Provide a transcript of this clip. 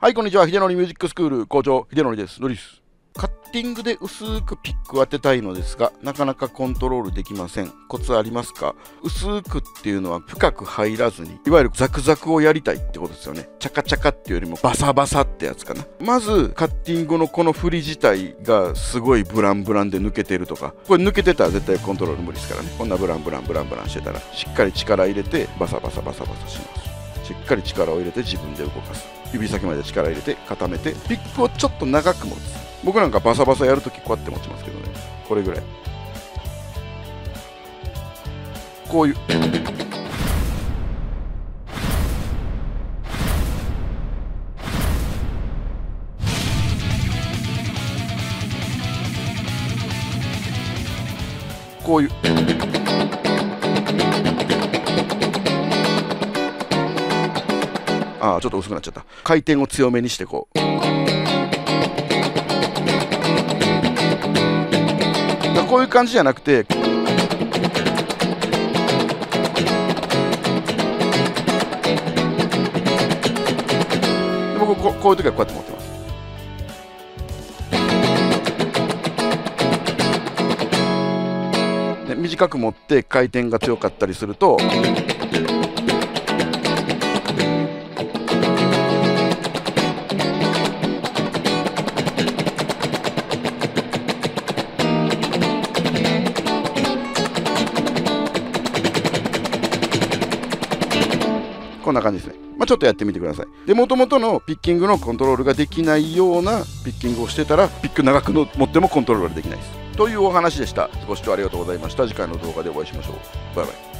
はい、こんにちは。秀則ミュージックスクール校長、秀則です。ノリス。カッティングで薄くピックを当てたいのですが、なかなかコントロールできません。コツありますか？薄くっていうのは深く入らずに、いわゆるザクザクをやりたいってことですよね。チャカチャカっていうよりもバサバサってやつかな。まず、カッティングのこの振り自体がすごいブランブランで抜けてるとか、これ抜けてたら絶対コントロール無理ですからね。こんなブランブランブランブランしてたら、しっかり力入れてバサバサバサバサします。しっかり力を入れて自分で動かす。指先まで力入れて固めて、ピックをちょっと長く持つ。僕なんかバサバサやるときこうやって持ちますけどね。これぐらい。こういう。こういう。ああ、ちょっと薄くなっちゃった。回転を強めにしてこう。こういう感じじゃなくて、僕こういう時はこうやって持ってます。で、短く持って回転が強かったりすると、こんな感じですね。ちょっとやってみてください。で、もともとのピッキングのコントロールができないようなピッキングをしてたら、ピック長く持ってもコントロールができないです。というお話でした。ご視聴ありがとうございました。次回の動画でお会いしましょう。バイバイ。